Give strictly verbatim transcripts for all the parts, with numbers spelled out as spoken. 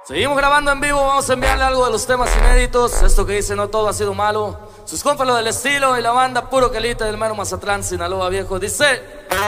Seguimos grabando en vivo, vamos a enviarle algo de los temas inéditos. Esto que dice No Todo Ha Sido Malo. Sus compas lo del estilo y la banda Puro Quelite del mero Mazatlán, Sinaloa, viejo. Dice...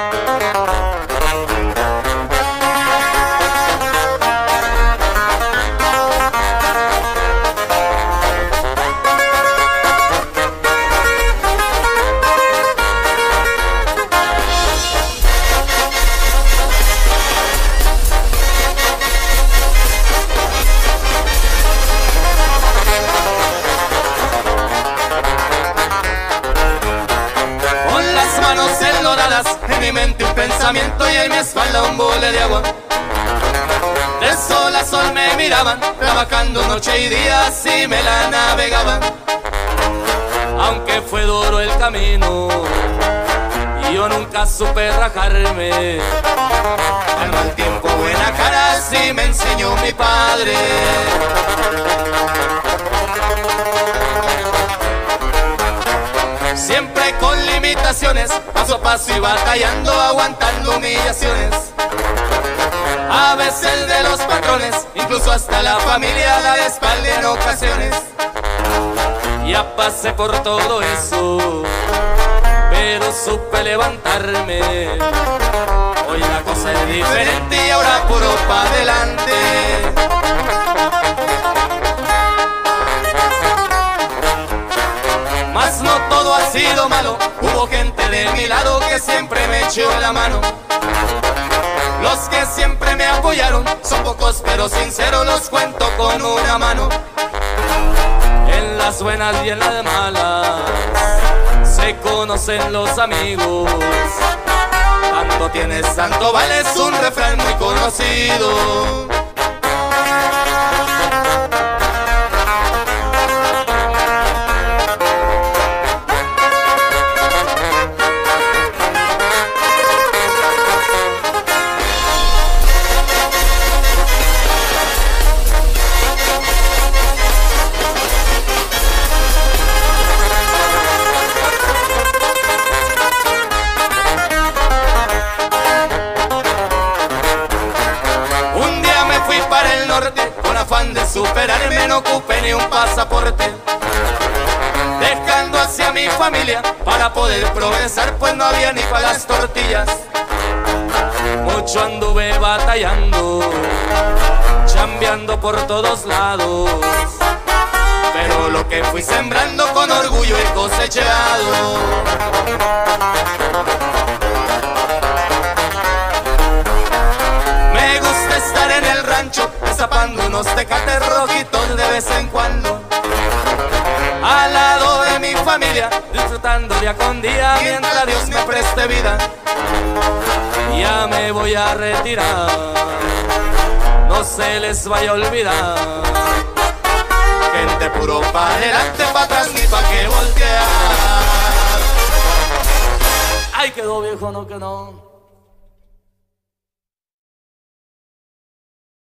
En mi mente un pensamiento y en mi espalda un bole de agua. De sol a sol me miraban, trabajando noche y día, así me la navegaban. Aunque fue duro el camino y yo nunca supe rajarme, al mal tiempo buena cara, así me enseñó mi padre. Siempre con limitaciones, paso a paso y batallando, aguantando humillaciones. A veces el de los patrones, incluso hasta la familia da la espalda en ocasiones. Ya pasé por todo eso, pero supe levantarme. Hoy la cosa es diferente y ahora puro pa' adelante. Mas no todo ha sido malo, hubo gente de mi lado que siempre me echó la mano. Los que siempre me apoyaron son pocos pero sinceros, los cuento con una mano. En las buenas y en las malas se conocen los amigos. Tanto tienes, tanto vales, un refrán muy conocido. Con afán de superarme no ocupé ni un pasaporte, dejando hacia mi familia para poder progresar, pues no había ni para las tortillas. Mucho anduve batallando, chambeando por todos lados, pero lo que fui sembrando con orgullo he cosechado. Me gusta estar en el rancho, destapando unos tecates rojitos de vez en cuando, al lado de mi familia, disfrutando día con día mientras Dios me preste vida. Ya me voy a retirar, no se les vaya a olvidar. Gente puro pa' adelante, pa' atrás ni pa' que voltear. Ay, quedó viejo, no que no.